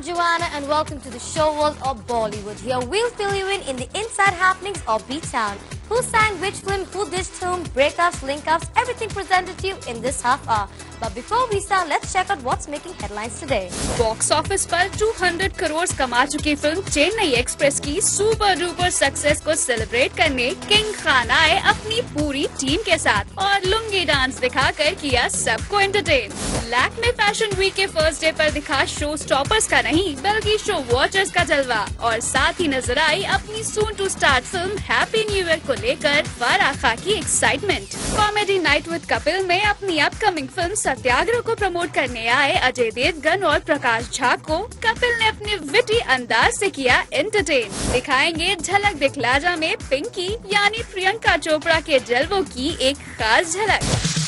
Joanna and welcome to the show world of Bollywood. Here we'll fill you in the inside happenings of B-Town. Who sang which film, who dished whom, breakups, link-ups, everything presented to you in this half hour. But before we start, let's check out what's making headlines today. Box office पर 200 करोड़ कमा चुकी film Chennai Express की super duper success को celebrate करने king Khan आए अपनी पूरी team के साथ और लुंगी डांस दिखाकर किया सबको एंटरटेन। लैक्मे फैशन वीक के फर्स्ट डे पर दिखा शो स्टॉपर्स का नहीं बल्कि शो वॉचर्स का जलवा और साथ ही नजर आई अपनी soon to start film happy new Year को लेकर फराह खान की excitement. Comedy night with Kapil में अपनी अपकमिंग फिल्म सत्याग्रह को प्रमोट करने आए अजय देवगन और प्रकाश झा को कपिल ने अपने विटी अंदाज से किया एंटरटेन। दिखाएंगे झलक दिखला जा में पिंकी यानी प्रियंका चोपड़ा के जलवों की एक खास झलक।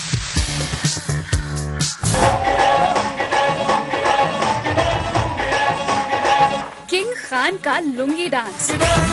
किंग खान का लुंगी डांस।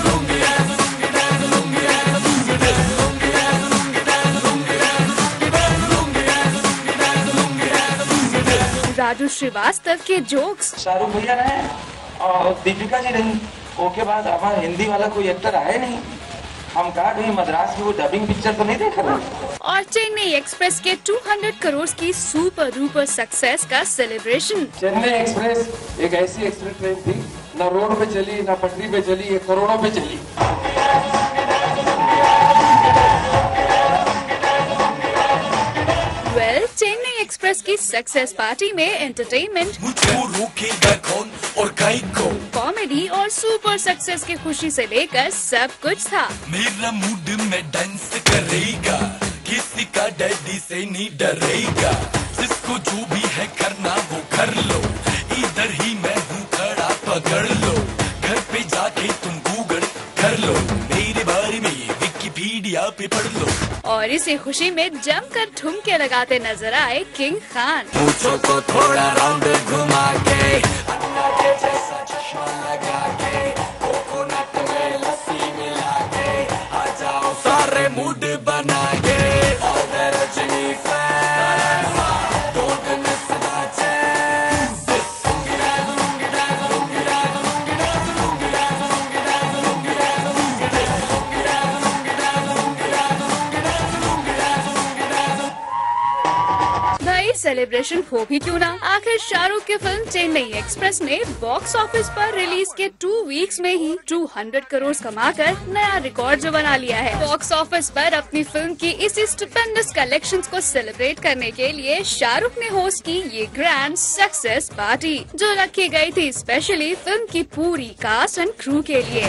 राजू श्रीवास्तव के जोक्स। शाहरुख भैया रहे और दीपिका जी रही, ओके बाद हमारा हिंदी वाला कोई एक्टर आया नहीं। हम कहा कहीं मद्रास की वो डबिंग पिक्चर तो नहीं देख रहे। और चेन्नई एक्सप्रेस के 200 करोड़ की सुपर डुपर सक्सेस का सेलिब्रेशन। चेन्नई एक्सप्रेस एक ऐसी एक्सप्रेस ट्रेन थी, ना रोड पे चली ना पटरी पे चली, ये करोड़ों पे चली। चेन्नई एक्सप्रेस की सक्सेस पार्टी में एंटरटेनमेंट, कॉमेडी और सुपर सक्सेस की खुशी से लेकर सब कुछ था। मेरा मूड में डांस करेगा, किसी का डैडी से नहीं डरेगा, जिसको जो भी है करना वो कर लो, इधर ही मैं हूँ खड़ा पकड़ लो, घर पे जाके तुम गूगल कर लो, मेरे बारे में विकिपीडिया पे पढ़ लो। और इसी खुशी में जमकर ठुमके लगाते नजर आए किंग खान। पूछो को थोड़ा राउंड घुमा के, अन्ना के जैसा चश्मा लगा के, कोकोनट में लस्सी मिला के, आ जाओ सारे मूड बना के, और Rajni fan, don't miss the chance। Celebration हो भी क्यों ना, आखिर शाहरुख की फिल्म चेन्नई एक्सप्रेस ने बॉक्स ऑफिस पर रिलीज के 2 वीक्स में ही 200 करोड़ कमाकर नया रिकॉर्ड जो बना लिया है। बॉक्स ऑफिस पर अपनी फिल्म की इसी स्टुपेंडस कलेक्शंस को सेलिब्रेट करने के लिए शाहरुख ने होस्ट की ये ग्रैंड सक्सेस पार्टी जो रखी गई थी स्पेशली फिल्म की पूरी कास्ट एंड क्रू के लिए।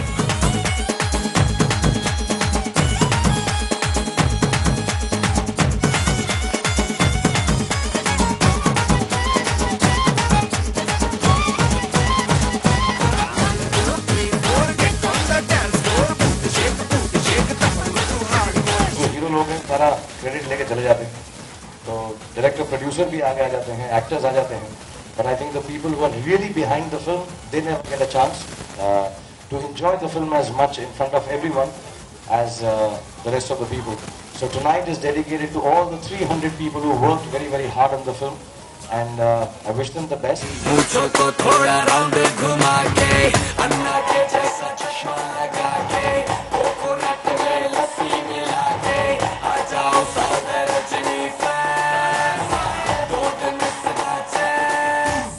सारा क्रेडिट लेके चले जाते हैं, तो डायरेक्टर प्रोड्यूसर भी आगे आ जाते हैं, एक्टर्स आ जाते हैं, but I think the people who are really behind the film, they never get a chance to enjoy the film as much in front of everyone as the rest of the people. So tonight is dedicated to all the 300 people who worked very very hard on the film, and I wish them the best. पूछो को थोड़ा round घुमा के, अन्ना के जैसा चश्मा लगा के, कोकोनट में लस्सी मिला के, आ जाओ सारे Rajni fan, don't miss the chance।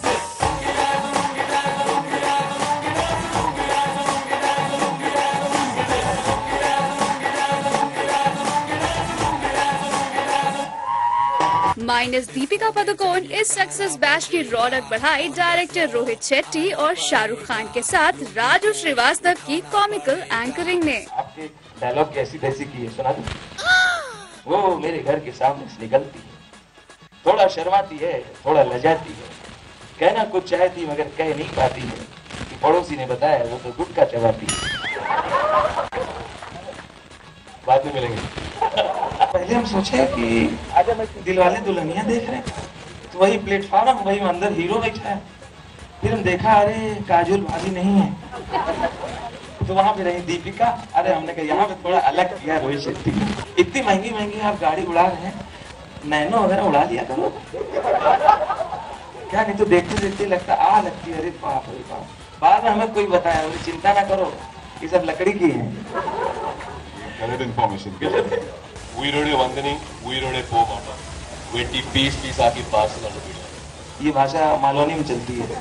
Minus Deepika Padukone इस सक्सेस बैश की रौनक बढ़ाई डायरेक्टर रोहित शेट्टी और शाहरुख खान के साथ राजू श्रीवास्तव की कॉमिकल एंकरिंग ने। आपके डायलॉग कैसी तैसी की है, सुना दो। वो मेरे घर के सामने से निकलती है, थोड़ा शर्माती है, थोड़ा लजाती है, कहना कुछ चाहती मगर कह नहीं पाती है, कि पड़ोसी ने बताया वो तो गुटखा चबाती है। बाद में मिलेंगे। पहले हम सोचे कि आज हम दिलवाले दुल्हनिया देख रहे हैं, तो वही प्लेटफॉर्म, वही अंदर हीरो बैठा है। फिर हम देखा अरे काजोल भाभी नहीं है, तो वहाँ पे रही दीपिका। अरे हमने कहा यहाँ पे थोड़ा अलग किया रोहित शेट्टी। इतनी महंगी महंगी आप गाड़ी उड़ा रहे हैं, नैनो वगैरह उड़ा लिया करो। क्या नहीं तो देखते देखते लगता आ लगती है, अरे बाप रे बाप। बाद में हमें कोई बताया, बोले चिंता ना करो, ये सब लकड़ी की है। गलत इन्फॉर्मेशन उयरोड़े वंदनी उयरोड़े पो माटा वेटी पीस पीस आकी पास लड़ पीड़ा। ये भाषा मालवनी में चलती है।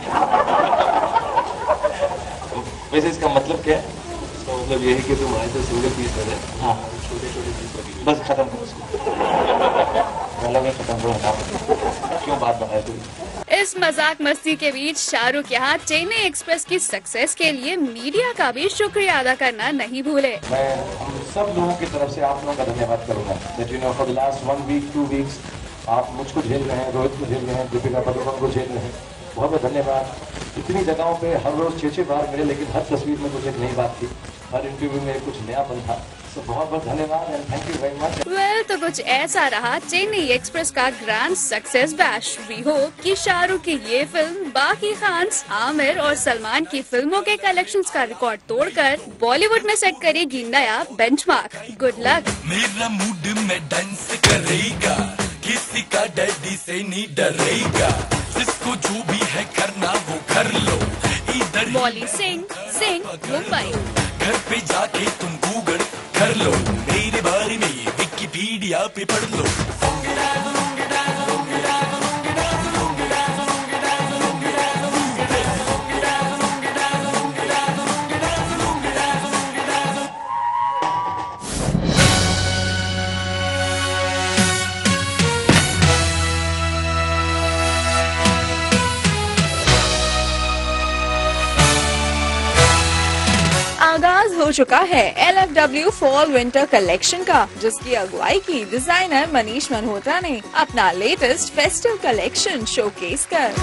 वैसे इसका मतलब क्या है? इसका मतलब ये है कि तुम आए तो सिंगल पीस बने, हाँ छोटे छोटे पीस बने। बस खत्म करो उसको, पहला में खत्म करो, हटाओ, क्यों बात बनाए तुम? इस मजाक मस्ती के बीच शाहरुख यहाँ चेन्नई एक्सप्रेस की सक्सेस के लिए मीडिया का भी शुक्रिया अदा करना नहीं भूले। मैं हम सब लोगों की तरफ से आप लोगों का धन्यवाद करूंगा। That you know for the last 1 week 2 weeks आप मुझको झेल रहे हैं, रोहित को झेल रहे हैं, दीपिका पादुकोण को झेल रहे हैं। बहुत बहुत धन्यवाद। इतनी जगहों पे हर रोज 6-6 बार मिले, लेकिन हर तस्वीर में कुछ एक नई बात थी, हर इंटरव्यू में कुछ नयापन था। तो बहुत बहुत धन्यवाद and thank you very much. Well तो कुछ ऐसा रहा चेन्नई एक्सप्रेस का grand success bash. We hope कि शाहरुख की ये फिल्म बाकी खान्स, आमिर और सलमान की फिल्मों के कलेक्शंस का रिकॉर्ड तोड़कर बॉलीवुड में सेट करेगी नया बेंचमार्क। Good luck. मेरा मूड में डांस करेगा, किसी का डैडी से नहीं डरेगा, जिसको जो भी है करना वो कर लो। इधर बॉली सिंह मुंबई। घर पे जाके तुम गूगल कर लो, मेरे बारे में विकिपीडिया पे पढ़ लो। आगाज हो चुका है LFW फॉल विंटर कलेक्शन का, जिसकी अगुवाई की डिजाइनर मनीष मल्होत्रा ने अपना लेटेस्ट फेस्टिव कलेक्शन शोकेस कर।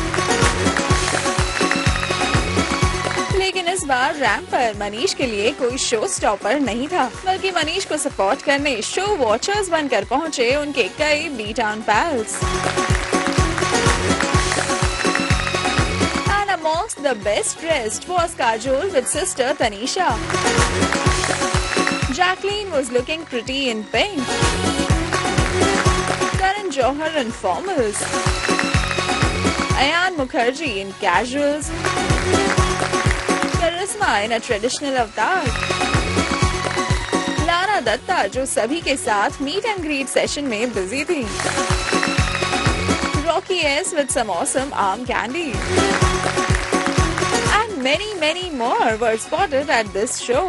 लेकिन इस बार रैंप पर मनीष के लिए कोई शो स्टॉपर नहीं था, बल्कि मनीष को सपोर्ट करने शो वॉचर्स बनकर पहुंचे उनके कई B town pals. Amongst the best dressed was Kajol with sister Tanisha. Jacqueline was looking pretty in pink. Karan Johar in formals. Ayan Mukherjee in casuals. Karisma in a traditional avatar. Lara Datta जो सभी के साथ meet and greet session में busy थी. Rocky S with some awesome arm candy. Many more were spotted at this show.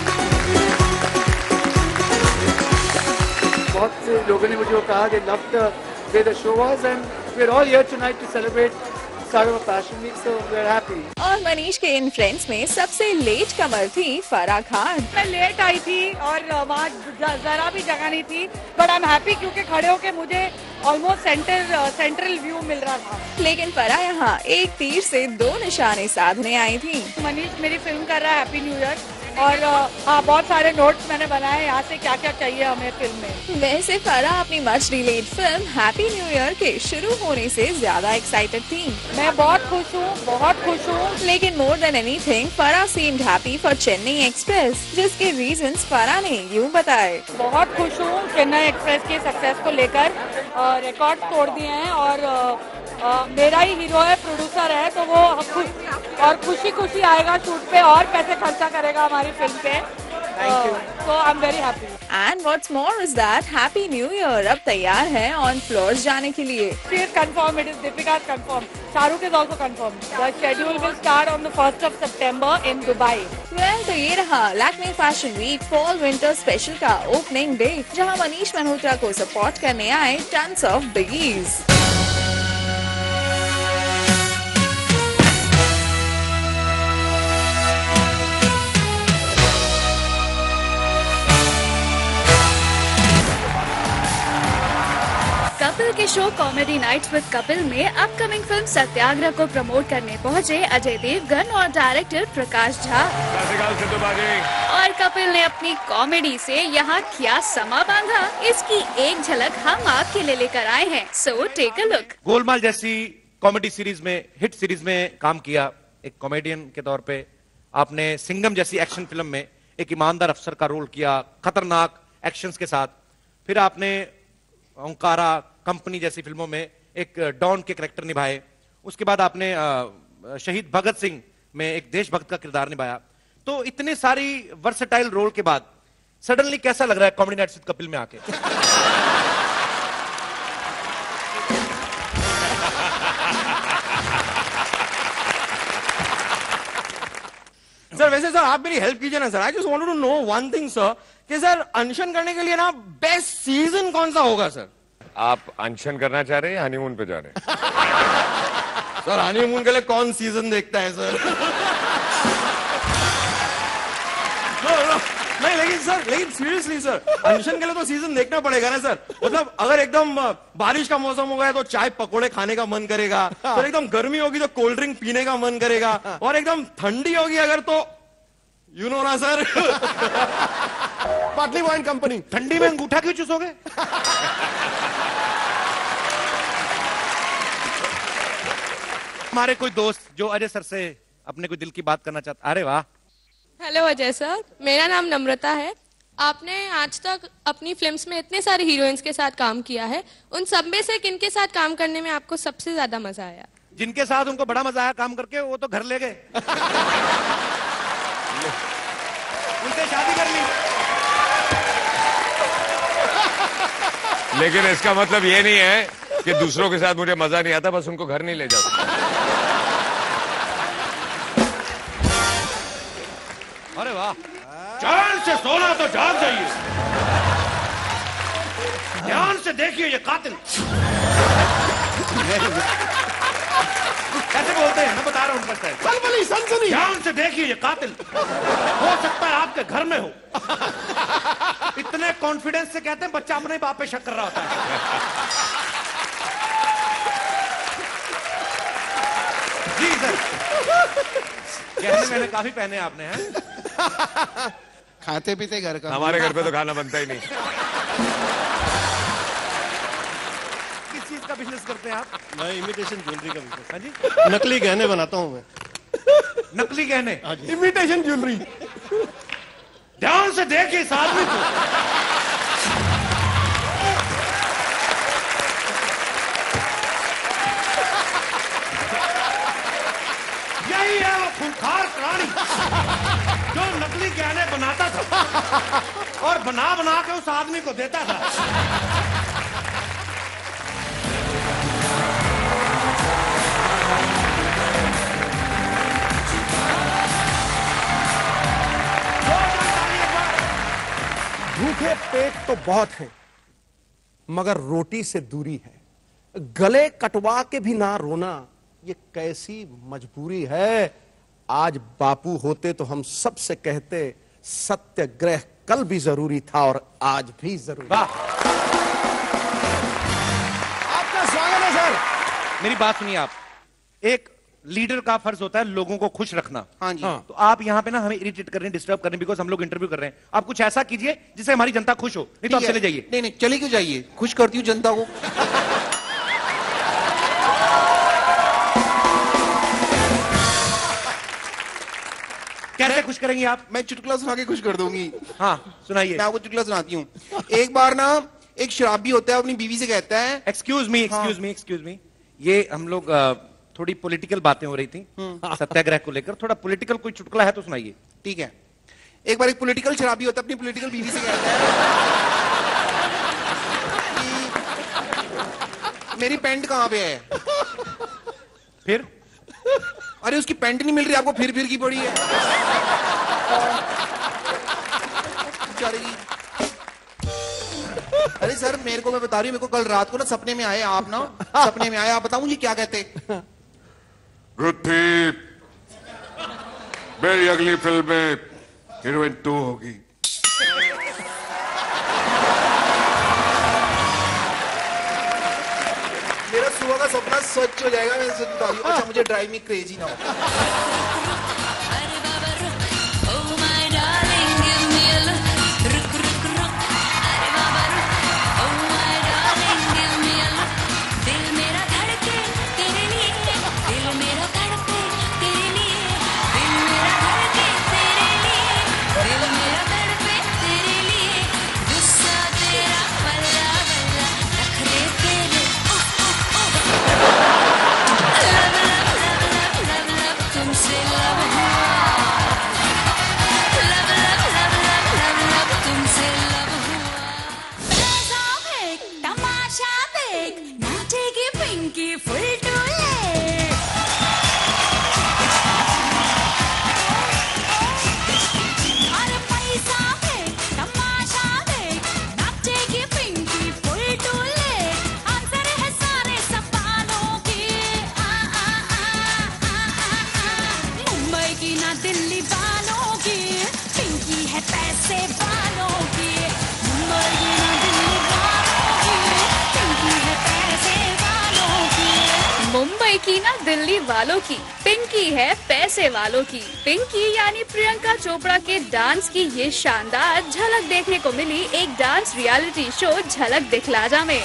बहुत से लोगों ने मुझे कहा they loved the way the show was and we're all here tonight to celebrate start of a fashion week, so we're happy. और मनीष के इन friends में सबसे लेट कमर थी फराह खान। मैं लेट आई थी और वहाँ जरा भी जगह नहीं थी, बट आई एम हैप्पी क्योंकि खड़े होके मुझे ऑलमोस्ट सेंट्रल व्यू मिल रहा था। लेकिन फराह यहाँ एक तीर से 2 निशाने साधने आई थी। मनीष मेरी फिल्म कर रहा है हैप्पी न्यू ईयर, और हाँ बहुत सारे नोट्स मैंने बनाए यहाँ से क्या क्या चाहिए हमें फिल्म में। वैसे फराह अपनी much delayed film happy new year के शुरू होने से ज्यादा एक्साइटेड थी। मैं बहुत खुश हूँ। लेकिन more than anything Farah seemed happy for Chennai express, जिसके रीजंस फराह ने यूँ बताए। बहुत खुश हूँ चेन्नई एक्सप्रेस के सक्सेस को लेकर, रिकॉर्ड तोड़ दिए हैं और मेरा ही हीरो है, प्रोड्यूसर है, तो वो खुशी आएगा शूट पे और पैसे खर्चा करेगा हमारी फिल्म पे। So I'm very happy. And what's more is that Happy New Year अब तैयार है ऑन फ्लोर्स जाने के लिए। She is confirmed. It is Deepika's confirmed. Shahrukh is also confirmed. The schedule will start on the 1st of September in Dubai. Well, तो ये रहा Lakme fashion week fall winter special का opening day, जहां मनीष मल्होत्रा को support करने आए tons of biggies. Kapil के show comedy nights with Kapil में अपकमिंग फिल्म सत्याग्रह को प्रमोट करने पहुंचे अजय देवगन और डायरेक्टर प्रकाश झा। और कपिल ने अपनी कॉमेडी से यहाँ क्या समा बांधा, इसकी एक झलक हम आपके लिए लेकर आए हैं। So take a look. Golmaal जैसी कॉमेडी सीरीज में, हिट सीरीज में काम किया एक कॉमेडियन के तौर पे। आपने सिंघम जैसी एक्शन फिल्म में एक ईमानदार अफसर का रोल किया खतरनाक एक्शंस के साथ। फिर आपने ओंकारा कंपनी जैसी फिल्मों में एक डॉन के कैरेक्टर निभाए। उसके बाद आपने शहीद भगत सिंह में एक देशभक्त का किरदार निभाया। तो इतने सारी वर्सेटाइल रोल के बाद सडनली कैसा लग रहा है कॉमेडी नाइट्स विद कपिल में आके? सर वैसे सर आप मेरी हेल्प कीजिए ना sir. I just wanted to know one thing sir कि सर अनशन करने के लिए ना बेस्ट सीजन कौन सा होगा सर? आप अनशन करना चाह रहे हैं या हनीमून पे जा रहे हैं? सर हनीमून के लिए कौन सीजन देखता है सर? नहीं लेकिन सीरियसली सर अनशन के लिए तो सीजन देखना पड़ेगा ना सर। मतलब अगर एकदम बारिश का मौसम हो गया तो चाय पकोड़े खाने का मन करेगा, सर एकदम गर्मी होगी तो कोल्ड ड्रिंक पीने का मन करेगा, और एकदम ठंडी होगी अगर तो यू नो ना सर पाटली वाइन कंपनी। ठंडी में अंगूठा क्यों चूसोगे? हमारे कोई दोस्त जो अजय सर से अपने कोई दिल की बात करना चाहता। अरे वाह। हेलो अजय सर, मेरा नाम नम्रता है। आपने आज तक अपनी फिल्म्स में इतने सारे हीरोइंस के साथ काम किया है, उन सब में से किनके साथ काम करने में आपको सबसे ज्यादा मजा आया? जिनके साथ उनको बड़ा मजा आया काम करके वो तो घर ले गए। उनसे शादी कर ली। लेकिन इसका मतलब ये नहीं है कि दूसरों के साथ मुझे मजा नहीं आता, बस उनको घर नहीं ले जाता। अरे वाह। चैन से सोना तो जाग जाइए, ध्यान से देखिए ये कातिल कैसे बोलते हैं, मैं बता रहा हूं उनका स्टाइल। सनसनी। ध्यान से देखिए ये कातिल हो सकता है आपके घर में हो। इतने कॉन्फिडेंस से कहते हैं बच्चा अपने बाप पे शक कर रहा होता है। जी सर, गहने मैंने काफी पहने आपने हैं। खाते पीते घर का। हमारे घर पे तो खाना बनता ही नहीं। किस चीज का बिजनेस करते हैं आप? मैं इमिटेशन ज्वेलरी का बिजनेस। हाँ जी, नकली गहने बनाता हूँ मैं। नकली गहने? Imitation jewellery. ध्यान से देखिए इस आदमी को। यही है वो खूंखार प्राणी जो नकली गहने बनाता था और बना बना के उस आदमी को देता था। भूखे पेट तो बहुत है मगर रोटी से दूरी है। गले कटवा के भी ना रोना, ये कैसी मजबूरी है। आज बापू होते तो हम सबसे कहते सत्याग्रह कल भी जरूरी था और आज भी जरूरी। आपका स्वागत है सर। मेरी बात सुनिए आप। एक लीडर का फर्ज होता है लोगों को खुश रखना। हाँ जी। तो आप यहाँ पे ना हमें इरिटेट कर रहे हैं, डिस्टर्ब कर रहे हैं, बिकॉज हम लोग इंटरव्यू कर रहे हैं। आप कुछ ऐसा कीजिए जिससे हमारी जनता खुश हो, नहीं तो आप चले जाइए। नहीं नहीं चले क्यों जाइए, खुश करती हूँ जनता को। कैसे खुश करेंगे आप? मैं चुटकुला सुना के खुश कर दूंगी। हाँ सुनाइए। मैं आपको चुटकुला सुनाती हूँ। एक बार ना एक शराबी होता है अपनी बीवी से कहता है, एक्सक्यूज मी, ये हम लोग थोड़ी पॉलिटिकल बातें हो रही थी सत्याग्रह को लेकर, थोड़ा पॉलिटिकल कोई चुटकुला है तो सुनाइए। ठीक है। एक बार एक पॉलिटिकल शराबी होता है अपनी पॉलिटिकल बीवी से कहता है कि मेरी पैंट कहाँ पे है? फिर अरे उसकी पैंट नहीं मिल रही आपको, फिर की पड़ी है। अरे सर मेरे को, मैं बता रही हूँ, मेरे को कल रात को ना सपने में आए आप, ना सपने में आए आप, बताऊं ये क्या कहते? गुत्थी, मेरी अगली फिल्म में हीरोइन 2 होगी। मेरा सुबह का सपना सच हो जाएगा, मैं सच बता रही हूँ। अच्छा मुझे ड्राइव में क्रेजी ना हो। की ना दिल्ली वालों की, पिंकी है पैसे वालों की। पिंकी यानी प्रियंका चोपड़ा के डांस की ये शानदार झलक देखने को मिली एक डांस रियलिटी शो झलक दिखला जा में।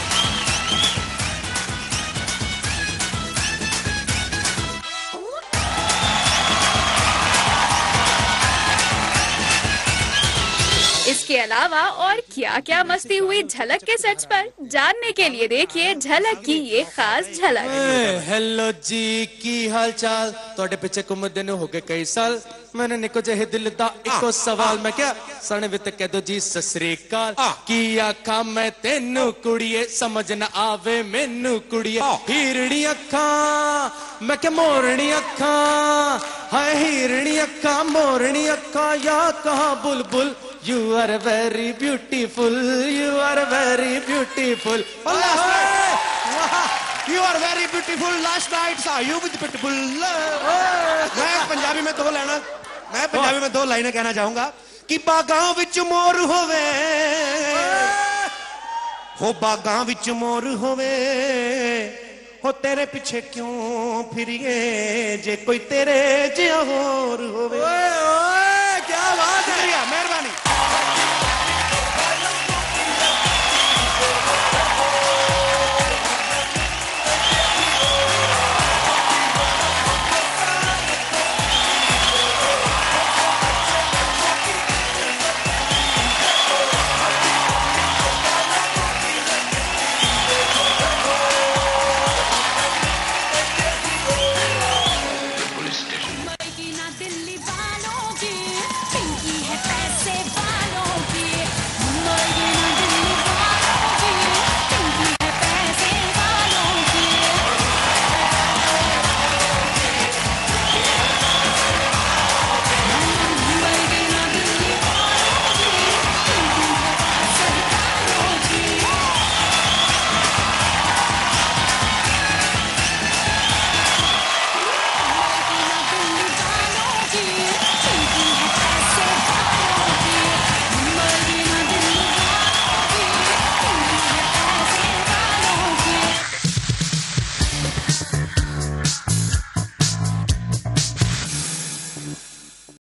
इसके अलावा और क्या क्या मस्ती हुई झलक के सेट्स पर, जानने के लिए देखिए झलक की ये खास झलक। हेलो जी की हाल चाल, ਤੁਹਾਡੇ ਪਿੱਛੇ ਘੁੰਮਦੇ ਨੂੰ ਹੋ ਗਏ ਕਈ ਸਾਲ, मैंने निको जहे दिल दा इको सवाल, मैं क्या सण वित कह दो जी सत श्री अकाल, की आखा मैं तेनू कुड़िए समझ न आवे मैनू कुड़िए, हीरणी अखा मैं क्या मोरनी अखा, हाय हीरणी अखा मोरनी अखा, या कहा बुलबुल You are very beautiful, you are very beautiful. You are very beautiful. Last night saw you with beautiful. मैं पंजाबी में दो लाइनें कहना चाहूंगा कि बागां विच मोर होवे, हो बागां विच मोर होवे, हो तेरे पीछे क्यों फिरिए जे कोई तेरे जिहा होर होवे। क्या बात